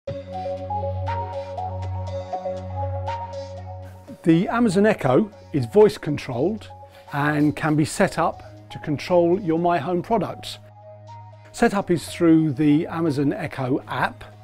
The Amazon Echo is voice controlled and can be set up to control your MiHome products. Setup is through the Amazon Echo app,